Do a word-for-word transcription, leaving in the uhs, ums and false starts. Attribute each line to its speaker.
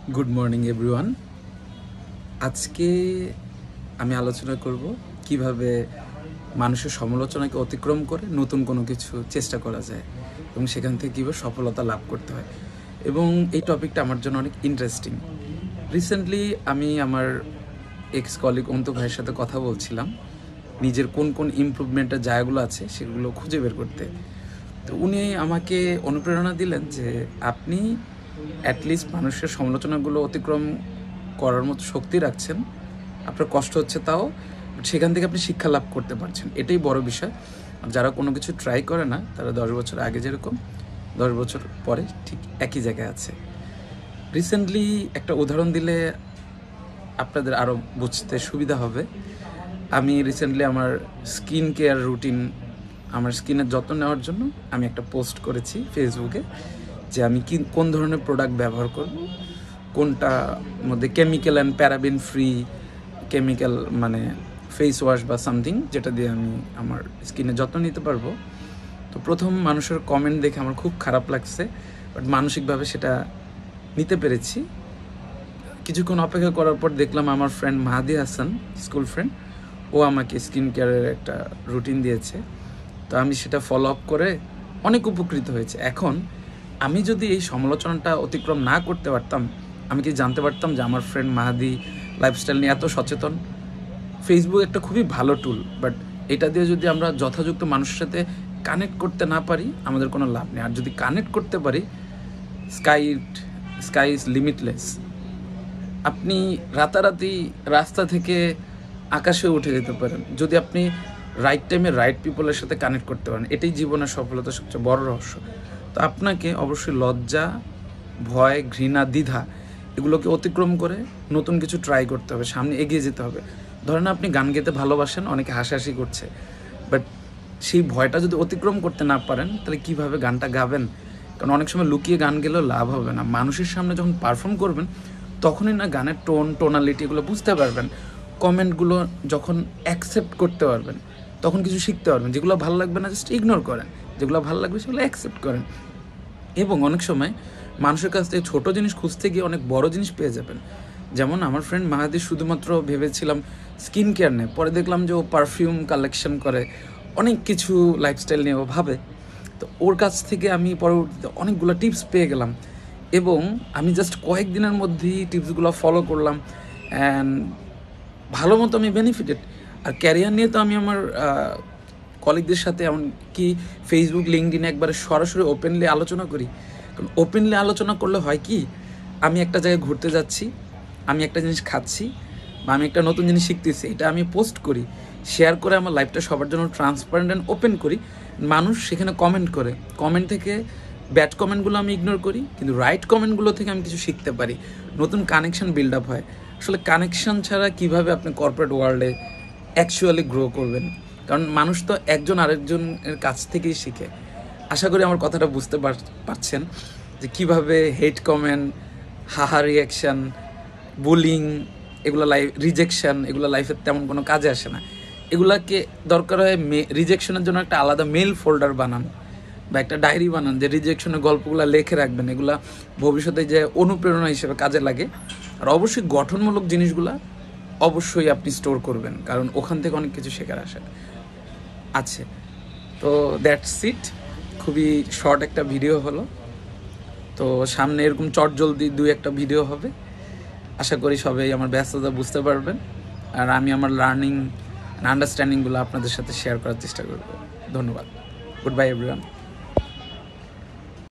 Speaker 1: Good morning everyone. আজকে আমি আলোচনা করব কিভাবে মানুষের সমালোচনাকে অতিক্রম করে নতুন কোনো কিছু চেষ্টা করা যায় এবং সেখান থেকে কীভাবে সফলতা লাভ করতে হয়। এবং এই টপিকটা আমার জন্য অনেক ইন্টারেস্টিং। রিসেন্টলি আমি আমার এক্স কলিগ অন্তু ভাইয়ের সাথে কথা বলছিলাম নিজের কোন কোন ইমপ্রুভমেন্টের জায়গাগুলো আছে সেগুলো খুঁজে বের করতে। তো উনি আমাকে অনুপ্রেরণা দিলেন যে আপনি অ্যাটলিস্ট মানুষের সমালোচনাগুলো অতিক্রম করার মতো শক্তি রাখছেন, আপনার কষ্ট হচ্ছে তাও, সেখান থেকে আপনি শিক্ষা লাভ করতে পারছেন, এটাই বড় বিষয়। যারা কোনো কিছু ট্রাই করে না তারা দশ বছর আগে যেরকম দশ বছর পরে ঠিক একই জায়গায় আছে। রিসেন্টলি একটা উদাহরণ দিলে আপনাদের আরও বুঝতে সুবিধা হবে। আমি রিসেন্টলি আমার স্কিন কেয়ার রুটিন, আমার স্কিনের যত্ন নেওয়ার জন্য আমি একটা পোস্ট করেছি ফেসবুকে যে আমি কি কোন ধরনের প্রোডাক্ট ব্যবহার করব, কোনটা মধ্যে chemical and paraben free chemical মানে ফেস ওয়াশ বা সামথিং যেটা দিয়ে আমি আমার স্কিনের যত্ন নিতে পারবো। তো প্রথম মানুষের কমেন্ট দেখে আমার খুব খারাপ লাগছে, বাট মানসিকভাবে সেটা নিতে পেরেছি। কিছুক্ষণ অপেক্ষা করার পর দেখলাম আমার friend Mahadi Hasan, school friend, ও আমাকে স্কিন কেয়ারের একটা রুটিন দিয়েছে। তো আমি সেটা ফলো আপ করে অনেক উপকৃত হয়েছে। এখন আমি যদি এই সমালোচনাটা অতিক্রম না করতে পারতাম, আমি কি জানতে পারতাম যে আমার ফ্রেন্ড মাহাদি লাইফস্টাইল নিয়ে এত সচেতন? ফেসবুক একটা খুবই ভালো টুল, বাট এটা দিয়ে যদি আমরা যথাযথ মানুষের সাথে কানেক্ট করতে না পারি আমাদের কোনো লাভ নেই। আর যদি কানেক্ট করতে পারি, স্কাই স্কাই ইজ লিমিটলেস। আপনি রাতারাতি রাস্তা থেকে আকাশে উঠে যেতে পারেন যদি আপনি রাইট টাইমে রাইট পিপলের সাথে কানেক্ট করতে পারেন। এটাই জীবনের সফলতার সবচেয়ে বড় রহস্য। তো আপনাকে অবশ্যই লজ্জা, ভয়, ঘৃণা, দ্বিধা এগুলোকে অতিক্রম করে নতুন কিছু ট্রাই করতে হবে, সামনে এগিয়ে যেতে হবে। ধরেন আপনি গান গেতে ভালোবাসেন, অনেকে হাসাহাসি করছে, বাট সেই ভয়টা যদি অতিক্রম করতে না পারেন তাহলে কিভাবে গানটা গাবেন? কারণ অনেক সময় লুকিয়ে গান গেলেও লাভ হবে না। মানুষের সামনে যখন পারফর্ম করবেন তখনই না গানের টোন, টোনালিটি এগুলো বুঝতে পারবেন। কমেন্টগুলো যখন অ্যাকসেপ্ট করতে পারবেন তখন কিছু শিখতে পারবেন। যেগুলো ভালো লাগবে না জাস্ট ইগনোর করেন, যেগুলো ভালো লাগবে সেগুলো অ্যাকসেপ্ট করেন। এবং অনেক সময় মানুষের কাছ থেকে ছোটো জিনিস খুঁজতে গিয়ে অনেক বড় জিনিস পেয়ে যাবেন। যেমন আমার ফ্রেন্ড মাহাদি শুধুমাত্র ভেবেছিলাম স্কিন কেয়ার নেয়, পরে দেখলাম যে ও পারফিউম কালেকশন করে, অনেক কিছু লাইফস্টাইল নিয়ে ও ভাবে। তো ওর কাছ থেকে আমি পরবর্তীতে অনেকগুলো টিপস পেয়ে গেলাম এবং আমি জাস্ট কয়েকদিনের মধ্যেই টিপসগুলো ফলো করলাম অ্যান্ড ভালো মতো আমি বেনিফিটেড। আর ক্যারিয়ার নিয়ে তো আমি আমার কলিগদের সাথে এমনকি ফেসবুক, লিঙ্কডিনে একবারে সরাসরি ওপেনলি আলোচনা করি। কারণ ওপেনলি আলোচনা করলে হয় কি, আমি একটা জায়গায় ঘুরতে যাচ্ছি, আমি একটা জিনিস খাচ্ছি বা আমি একটা নতুন জিনিস শিখতেছি, এটা আমি পোস্ট করি, শেয়ার করে আমার লাইফটা সবার জন্য ট্রান্সপারেন্ট অ্যান্ড ওপেন করি। মানুষ সেখানে কমেন্ট করে, কমেন্ট থেকে ব্যাড কমেন্টগুলো আমি ইগনোর করি, কিন্তু রাইট কমেন্টগুলো থেকে আমি কিছু শিখতে পারি, নতুন কানেকশন বিল্ড আপ হয়। আসলে কানেকশন ছাড়া কিভাবে আপনি কর্পোরেট ওয়ার্ল্ডে অ্যাকচুয়ালি গ্রো করবেন? কারণ মানুষ তো একজন আরেকজনের কাছ থেকেই শিখে। আশা করি আমার কথাটা বুঝতে পারছেন যে কীভাবে হেট কমেন্ট, হাহা রিয়াকশান, বুলিং, এগুলো লাইফ রিজেকশান, এগুলো লাইফের তেমন কোনো কাজে আসে না। এগুলাকে দরকার হয় মে রিজেকশনের জন্য একটা আলাদা মেল ফোল্ডার বানান বা একটা ডায়েরি বানান, যে রিজেকশনের গল্পগুলো লিখে রাখবেন। এগুলা ভবিষ্যতে যে অনুপ্রেরণা হিসেবে কাজে লাগে। আর অবশ্যই গঠনমূলক জিনিসগুলা অবশ্যই আপনি স্টোর করবেন, কারণ ওখান থেকে অনেক কিছু শেখার আসে আছে। তো দ্যাটস ইট, খুবই শর্ট একটা ভিডিও হলো। তো সামনে এরকম চটজলদি দুই একটা ভিডিও হবে। আশা করি সবাই আমার ব্যস্ততা বুঝতে পারবেন আর আমি আমার লার্নিং আন্ডারস্ট্যান্ডিংগুলো আপনাদের সাথে শেয়ার করার চেষ্টা করব। ধন্যবাদ। Good bye everyone.